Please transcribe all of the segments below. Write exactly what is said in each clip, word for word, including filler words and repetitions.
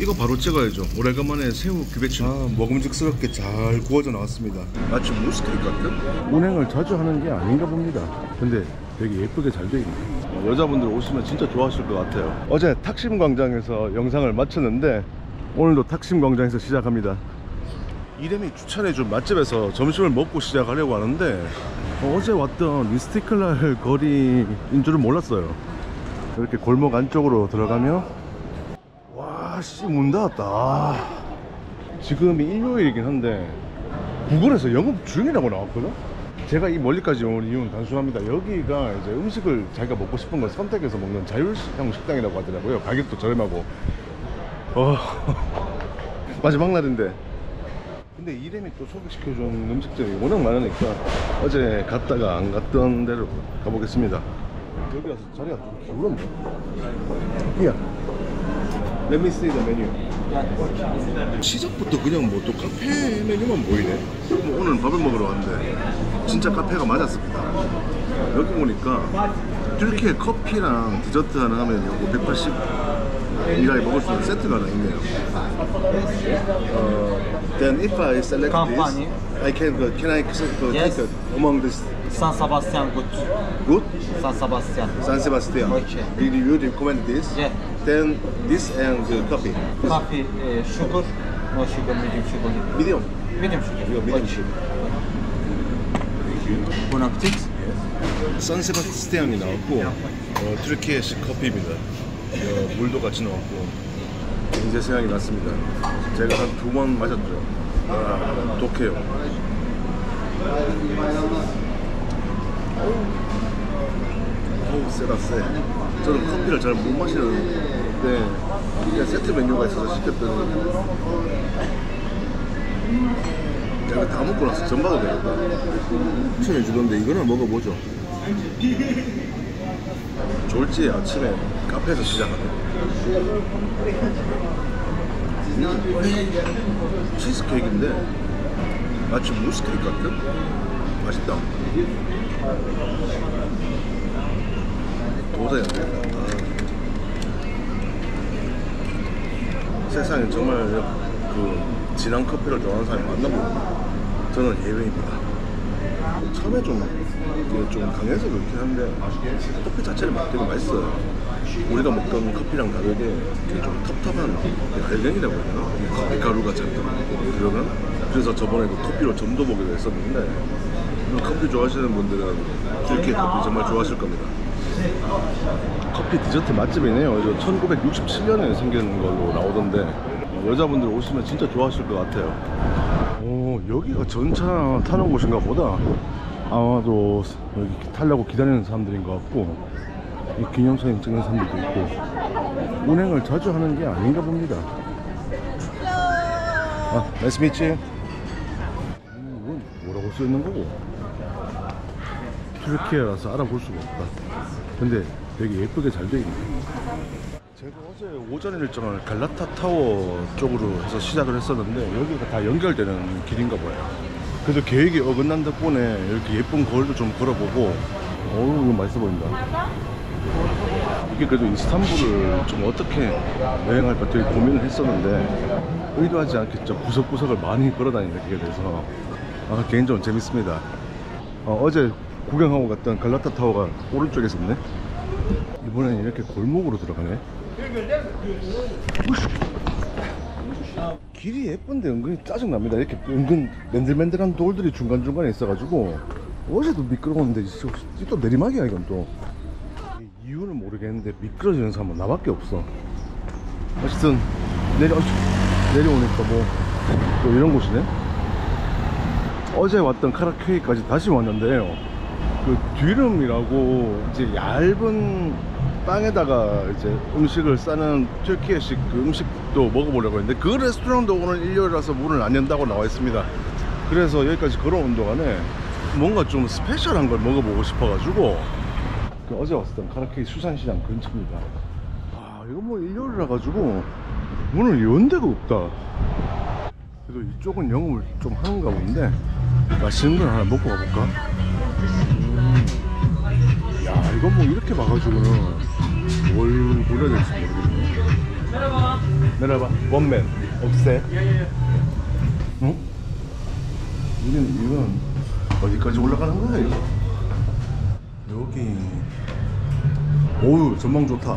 이거 바로 찍어야죠. 오래간만에 새우 규배추. 아, 먹음직스럽게 잘 구워져 나왔습니다. 마치 무스테이크 같은? 운행을 자주 하는 게 아닌가 봅니다. 근데 되게 예쁘게 잘 돼 있네. 어, 여자분들 오시면 진짜 좋아하실 것 같아요. 어제 탁심광장에서 영상을 마쳤는데 오늘도 탁심광장에서 시작합니다. 이름이 추천해준 맛집에서 점심을 먹고 시작하려고 하는데 어제 왔던 이스티클랄 거리인 줄은 몰랐어요. 이렇게 골목 안쪽으로 들어가면 와씨 문 닫았다. 지금이 일요일이긴 한데 구글에서 영업 중이라고 나왔거든. 제가 이 멀리까지 온 이유는 단순합니다. 여기가 이제 음식을 자기가 먹고 싶은 걸 선택해서 먹는 자율형 식당이라고 하더라고요. 가격도 저렴하고. 어 마지막 날인데 근데 이름이 또 소개시켜준 음식점이 워낙 많으니까 어제 갔다가 안 갔던 데로 가보겠습니다. 여기 와서 자리가 좀 기울었네. 야, let me see the menu. 시작부터 그냥 뭐 또 카페 메뉴만 보이네. 뭐 오늘 밥을 먹으러 왔는데 진짜 카페가 맞았습니다. 여기 보니까 튀르키예 커피랑 디저트 하나 하면 요거 백팔십 이라에 먹을 수 있는 세트가 하나 있네요. Uh, then if I select Company. this, I can uh, can I uh, Yes. take it among this San Sebastian good. good? San Sebastian. San Sebastian. Okay. Did you recommend this? Yeah. Then this and uh, coffee. Coffee, uh, sugar, no sugar, medium sugar. Medium. Medium sugar. Yeah, medium Okay. sugar. Bon appetit. 산세바스티안이 나왔고 어, 튀르키예식 커피입니다. 어, 물도 같이 나왔고 이제 생각이 났습니다. 제가 한 두 번 마셨죠. 아, 독해요. 어우 세다 세. 저는 커피를 잘 못 마시는데 그냥 세트 메뉴가 있어서 시켰더니 내가 다 먹고 나서 전봐도 되겠다. 추천해 주던데 이거나 먹어보죠. 졸지 아침에 카페에서 시작하네. 음, 치즈케이크인데 마치 무스케이크 같은? 맛있다. 도저히 안 되겠다. 아. 세상에 정말 그 진한 커피를 좋아하는 사람이 많나 보다. 저는 예외입니다. 처음에 좀, 좀 강해서 그렇긴 한데 커피 자체는 되게 맛있어요. 우리가 먹던 커피랑 다르게 되게 좀 텁텁한 알갱이라고 해야 되나? 커피 가루가 잔뜩 들어간? 그래서 저번에 그 커피로 점도 보기로 했었는데 커피 좋아하시는 분들은 튀르키예 커피 정말 좋아하실 겁니다. 커피 디저트 맛집이네요. 천구백육십칠 년에 생긴 걸로 나오던데 여자분들 오시면 진짜 좋아하실 것 같아요. 오, 여기가 전차 타는 곳인가 보다. 아마도 여기 타려고 기다리는 사람들인 것 같고 이 기념사진 찍는 사람들도 있고 운행을 자주 하는 게 아닌가 봅니다. 아, 나이스 미치. 이건 뭐라고 써있는 거고 튀르키예라서 알아볼 수가 없다. 근데 되게 예쁘게 잘 돼 있네. 제가 어제 오전 일정을 갈라타 타워 쪽으로 해서 시작을 했었는데 여기가 다 연결되는 길인가 봐요. 그래서 계획이 어긋난 덕분에 이렇게 예쁜 거울도 좀 걸어보고 어우 이거 맛있어 보인다. 이게 그래도 이스탄불을 좀 어떻게 여행할까 되게 고민을 했었는데 의도하지 않게 좀 구석구석을 많이 걸어다니게 돼서 아, 개인적으로 재밌습니다. 어, 어제 구경하고 갔던 갈라타 타워가 오른쪽에 있었네. 이번엔 이렇게 골목으로 들어가네. 길이 예쁜데 은근히 짜증납니다. 이렇게 은근 맨들맨들한 돌들이 중간중간에 있어가지고 어제도 미끄러웠는데 또 내리막이야. 이건 또 이유는 모르겠는데 미끄러지는 사람은 나밖에 없어. 어쨌든 내려, 내려오니까 뭐 또 이런 곳이네. 어제 왔던 카라케이까지 다시 왔는데요, 그 뒤름이라고 이제 얇은 빵에다가 이제 음식을 싸는 튀르키예식 그 음식도 먹어보려고 했는데 그 레스토랑도 오늘 일요일이라서 문을 안 연다고 나와 있습니다. 그래서 여기까지 걸어온 동안에 뭔가 좀 스페셜한 걸 먹어보고 싶어가지고 그 어제 왔었던 카라케이 수산시장 근처입니다. 아 이거 뭐 일요일이라 가지고 문을 연 데가 없다. 그래도 이쪽은 영업을 좀 하는가 본데 맛있는 걸 하나 먹고 가볼까? 음. 야 이건 뭐 이렇게 봐가지고는 뭘 골라야 될지 모르겠네. 내려봐. 원맨. 없애. 응? 이건, 이건 어디까지 올라가는 거야, 이거? 여기. 오우, 전망 좋다.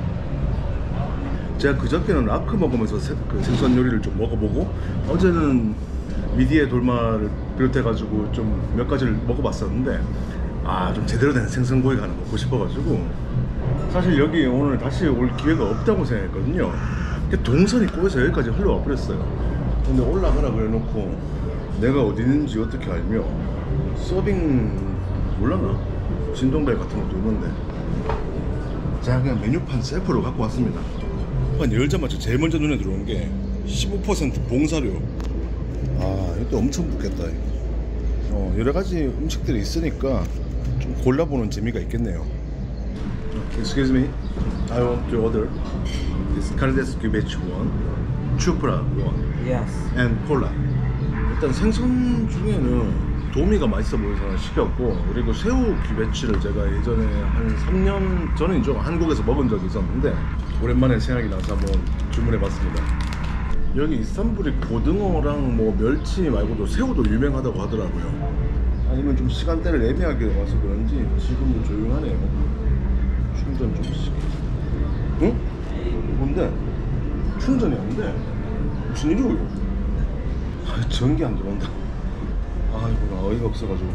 제가 그저께는 라크 먹으면서 세, 그 생선 요리를 좀 먹어보고, 어제는 미디에 돌마를 비롯해가지고 좀 몇 가지를 먹어봤었는데, 아, 좀 제대로 된 생선구이가 하나 먹고 싶어가지고, 사실 여기 오늘 다시 올 기회가 없다고 생각했거든요. 동선이 꼬여서 여기까지 흘러와 버렸어요. 근데 올라가라 그래 놓고 내가 어디 있는지 어떻게 알며 서빙 몰랐나? 진동벨 같은 것도 있는데 제가 그냥 메뉴판 셀프로 갖고 왔습니다. 한 열자마자 제일 먼저 눈에 들어오는 게 십오 퍼센트 봉사료. 아, 이것도 엄청 붙겠다. 어, 여러 가지 음식들이 있으니까 좀 골라보는 재미가 있겠네요. Excuse me, I want to order this Carnes Cubeche one, Chupra one, Yes. and cola. 일단 생선 중에는 도미가 맛있어 보여서 시켰고, 그리고 새우 큐베치를 제가 예전에 한 삼 년 전이죠, 한국에서 먹은 적이 있었는데 오랜만에 생각이 나서 한번 주문해봤습니다. 여기 이스탄불이 고등어랑 뭐 멸치 말고도 새우도 유명하다고 하더라고요. 아니면 좀 시간대를 애매하게 와서 그런지 지금은 조용하네요. 충전 좀 시켜. 응? 뭔데? 충전이 안 돼. 무슨 일이고 이거? 아, 전기 안 들어온다. 아이고, 나 어이가 없어가지고.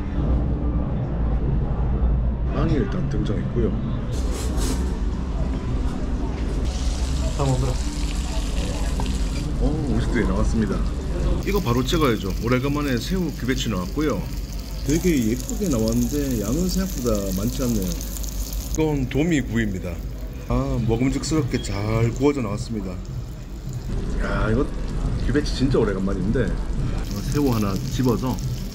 빵이 일단 등장했고요. Tamam, 어, 음식들이 나왔습니다. 이거 바로 찍어야죠. 오래간만에 새우 큐베치 나왔고요. 되게 예쁘게 나왔는데 양은 생각보다 많지 않네요. 이건 도미구이입니다. 아, 먹음직스럽게 잘 구워져 나왔습니다. 야, 이거 큐베치 진짜 오래간만인데 새우 하나 집어서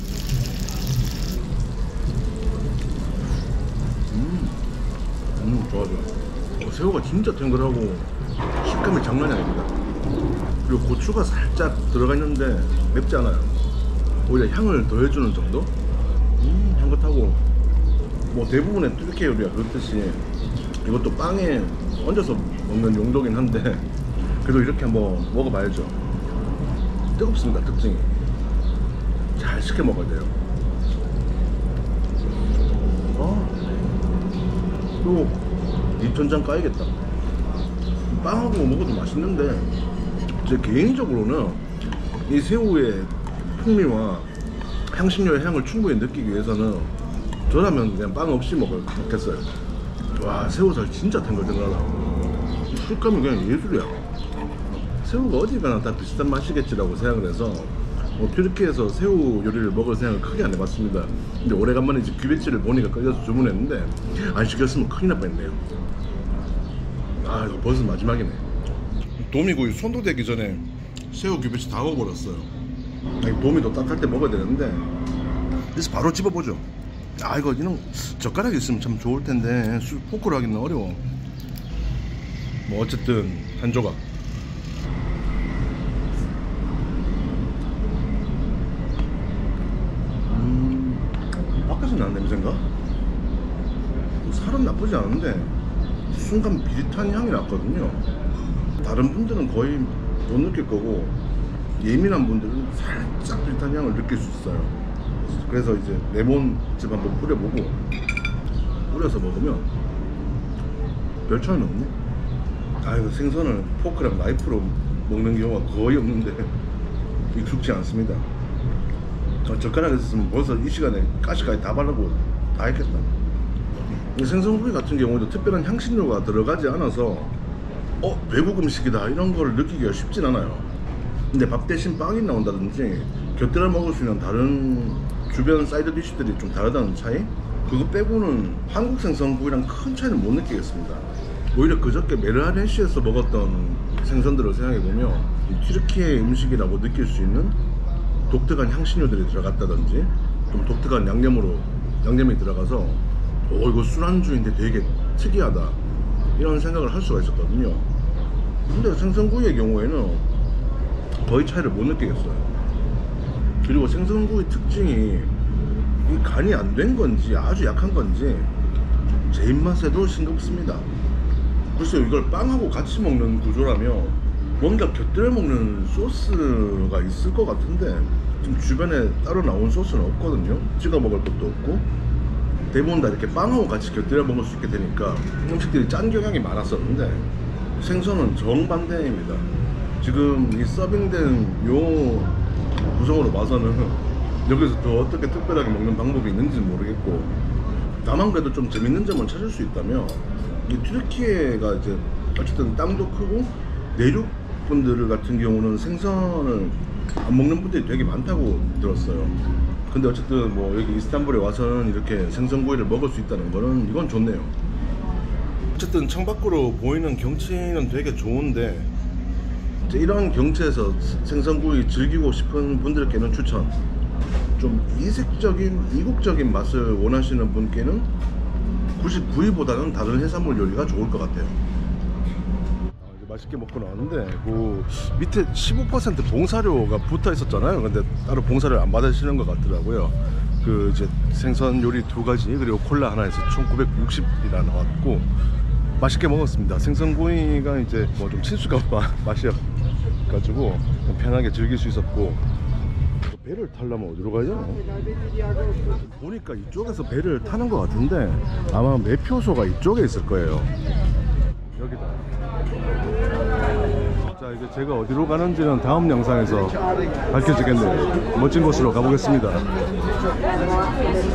음, 음 좋아 좋아. 어, 새우가 진짜 탱글하고 식감이 장난이 아닙니다. 그리고 고추가 살짝 들어가 있는데 맵지 않아요. 오히려 향을 더해주는 정도? 음, 향긋하고. 뭐 대부분의 뚜르키 요리가 그렇듯이 이것도 빵에 얹어서 먹는 용도긴 한데 그래도 이렇게 한번 먹어봐야죠. 뜨겁습니다. 특징이 잘 식혀 먹어야 돼요. 아, 또 입천장 까야겠다. 빵하고 먹어도 맛있는데 제 개인적으로는 이 새우의 풍미와 향신료의 향을 충분히 느끼기 위해서는 저라면 그냥 빵 없이 먹겠어요. 와, 새우살 진짜 탱글탱글하다. 식감이 그냥 예술이야. 새우가 어디 가나 다 비슷한 맛이겠지라고 생각을 해서 뭐 튀르키예에서 새우 요리를 먹을 생각을 크게 안 해봤습니다. 근데 오래간만에 이제 큐베치를 보니까 끌려서 주문했는데 안 시켰으면 큰일 날 뻔했네요. 아, 이거 벌써 마지막이네. 도미구이 손도 대기 전에 새우 큐베치 다 먹어버렸어요. 아니, 도미도 따뜻할 때 먹어야 되는데 그래서 바로 집어보죠. 아, 이거 이런 젓가락이 있으면 참 좋을 텐데 포크로 하기는 어려워. 뭐 어쨌든 한 조각. 음, 밖에서 나는 냄새인가? 살은 나쁘지 않은데 순간 비릿한 향이 났거든요. 다른 분들은 거의 못 느낄 거고 예민한 분들은 살짝 비릿한 향을 느낄 수 있어요. 그래서 이제 레몬즙 한번 뿌려보고 뿌려서 먹으면 별 차이는 없네. 아, 이거 생선을 포크랑 나이프로 먹는 경우가 거의 없는데 익숙지 않습니다. 저 젓가락에 있으면 벌써 이 시간에 가시까지 다 바르고 다 했겠다. 이 생선구이 같은 경우도 특별한 향신료가 들어가지 않아서 어, 외국 음식이다 이런 걸 느끼기가 쉽진 않아요. 근데 밥 대신 빵이 나온다든지 곁들여 먹을 수 있는 다른 주변 사이드 디쉬들이 좀 다르다는 차이? 그거 빼고는 한국 생선구이랑 큰 차이는 못 느끼겠습니다. 오히려 그저께 메르하네시에서 먹었던 생선들을 생각해보면 튀르키예 음식이라고 느낄 수 있는 독특한 향신료들이 들어갔다든지 좀 독특한 양념으로 양념이 들어가서 오, 이거 술안주인데 되게 특이하다 이런 생각을 할 수가 있었거든요. 근데 생선구이의 경우에는 거의 차이를 못 느끼겠어요. 그리고 생선구이 특징이 이 간이 안 된 건지 아주 약한 건지 제 입맛에도 싱겁습니다. 글쎄요, 이걸 빵하고 같이 먹는 구조라면 뭔가 곁들여 먹는 소스가 있을 것 같은데 지금 주변에 따로 나온 소스는 없거든요. 찍어 먹을 것도 없고 대부분 다 이렇게 빵하고 같이 곁들여 먹을 수 있게 되니까 음식들이 짠 경향이 많았었는데 생선은 정반대입니다. 지금 이 서빙된 요 구성으로 봐서는 여기서 더 어떻게 특별하게 먹는 방법이 있는지는 모르겠고 다만 그래도 좀 재밌는 점을 찾을 수 있다면 이 튀르키예가 이제 어쨌든 땅도 크고 내륙 분들 같은 경우는 생선을 안 먹는 분들이 되게 많다고 들었어요. 근데 어쨌든 뭐 여기 이스탄불에 와서는 이렇게 생선구이를 먹을 수 있다는 거는 이건 좋네요. 어쨌든 창밖으로 보이는 경치는 되게 좋은데 이제 이런 경치에서 생선구이 즐기고 싶은 분들께는 추천. 좀 이색적인 이국적인 맛을 원하시는 분께는 굳이 구이보다는 다른 해산물 요리가 좋을 것 같아요. 아, 이제 맛있게 먹고 나왔는데 그 밑에 십오 퍼센트 봉사료가 붙어 있었잖아요. 근데 따로 봉사료를 안 받으시는 것 같더라고요. 그 이제 생선 요리 두 가지 그리고 콜라 하나 해서 총 구백육십이라 나왔고 맛있게 먹었습니다. 생선구이가 이제 뭐 좀 친숙한 맛이어가지고 편하게 즐길 수 있었고 배를 타려면 어디로 가죠? 보니까 이쪽에서 배를 타는 것 같은데 아마 매표소가 이쪽에 있을 거예요. 여기다. 자 이제 제가 어디로 가는지는 다음 영상에서 밝혀지겠네요. 멋진 곳으로 가보겠습니다.